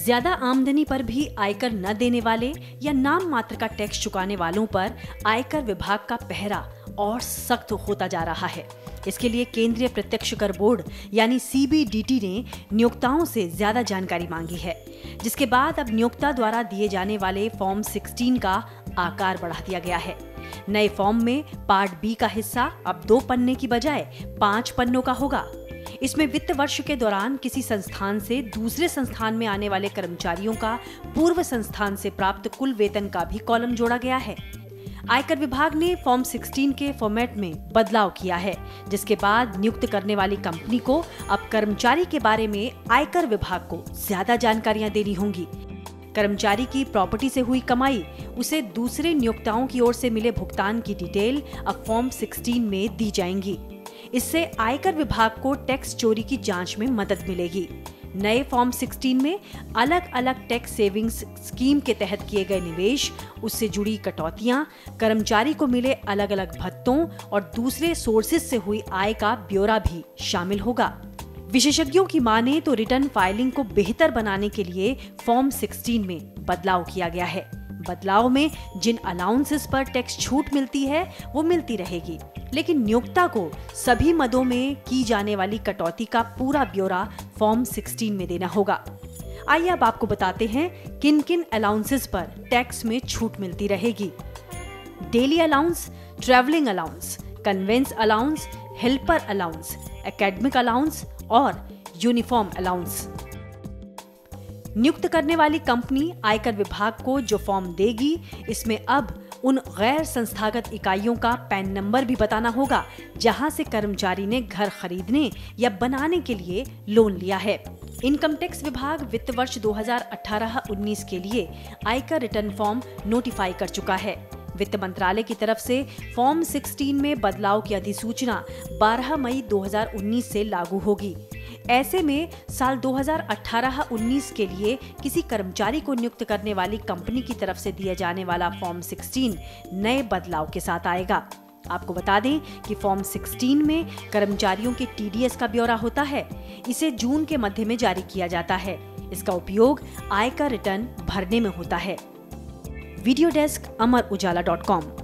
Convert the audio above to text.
ज्यादा आमदनी पर भी आयकर न देने वाले या नाम मात्र का टैक्स चुकाने वालों पर आयकर विभाग का पहरा और सख्त होता जा रहा है। इसके लिए केंद्रीय प्रत्यक्ष कर बोर्ड यानी CBDT ने नियोक्ताओं से ज्यादा जानकारी मांगी है, जिसके बाद अब नियोक्ता द्वारा दिए जाने वाले फॉर्म 16 का आकार बढ़ा दिया गया है। नए फॉर्म में पार्ट बी का हिस्सा अब 2 पन्ने की बजाय 5 पन्नों का होगा। इसमें वित्त वर्ष के दौरान किसी संस्थान से दूसरे संस्थान में आने वाले कर्मचारियों का पूर्व संस्थान से प्राप्त कुल वेतन का भी कॉलम जोड़ा गया है। आयकर विभाग ने फॉर्म 16 के फॉर्मेट में बदलाव किया है, जिसके बाद नियुक्त करने वाली कंपनी को अब कर्मचारी के बारे में आयकर विभाग को ज्यादा जानकारियां देनी होंगी। कर्मचारी की प्रॉपर्टी से हुई कमाई, उसे दूसरे नियोक्ताओं की ओर से मिले भुगतान की डिटेल अब फॉर्म 16 में दी जाएंगी। इससे आयकर विभाग को टैक्स चोरी की जांच में मदद मिलेगी। नए फॉर्म 16 में अलग अलग टैक्स सेविंग्स स्कीम के तहत किए गए निवेश, उससे जुड़ी कटौतियां, कर्मचारी को मिले अलग अलग भत्तों और दूसरे सोर्सेज से हुई आय का ब्यौरा भी शामिल होगा। विशेषज्ञों की माने तो रिटर्न फाइलिंग को बेहतर बनाने के लिए फॉर्म 16 में बदलाव किया गया है। बदलाव में जिन अलाउंसेस पर टैक्स छूट मिलती है वो मिलती रहेगी, लेकिन नियोक्ता को सभी मदों में की जाने वाली कटौती का पूरा ब्यौरा फॉर्म 16 में देना होगा। आइए अब आपको बताते हैं किन किन अलाउंसेस पर टैक्स में छूट मिलती रहेगी। Daily allowance, travelling allowance, conveyance allowance, helper allowance, academic allowance और यूनिफॉर्म अलाउंस। नियुक्त करने वाली कंपनी आयकर विभाग को जो फॉर्म देगी, इसमें अब उन गैर संस्थागत इकाइयों का पैन नंबर भी बताना होगा जहां से कर्मचारी ने घर खरीदने या बनाने के लिए लोन लिया है। इनकम टैक्स विभाग वित्त वर्ष 2018-19 के लिए आयकर रिटर्न फॉर्म नोटिफाई कर चुका है। वित्त मंत्रालय की तरफ से फॉर्म 16 में बदलाव की अधिसूचना 12 मई 2019 से लागू होगी। ऐसे में साल 2018-19 के लिए किसी कर्मचारी को नियुक्त करने वाली कंपनी की तरफ से दिया जाने वाला फॉर्म 16 नए बदलाव के साथ आएगा। आपको बता दें कि फॉर्म 16 में कर्मचारियों के TDS का ब्यौरा होता है। इसे जून के मध्य में जारी किया जाता है। इसका उपयोग आयकर रिटर्न भरने में होता है। Video desk, Amar Ujala dot com.